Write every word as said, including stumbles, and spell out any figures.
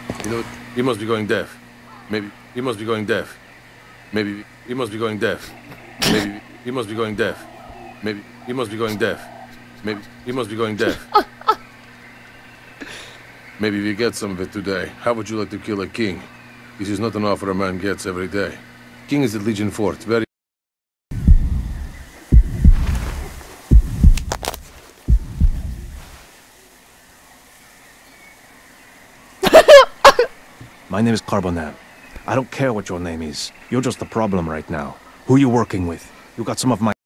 You know, he must be going deaf. Maybe he must be going deaf. Maybe he must be going deaf. Maybe he must be going deaf. Maybe he must be going deaf. Maybe he must be going deaf. Maybe we get some of it today. How would you like to kill a king? This is not an offer a man gets every day. King is at Legion Fort. Very. My name is Carbonell. I don't care what your name is. You're just a problem right now. Who you working with? You got some of my...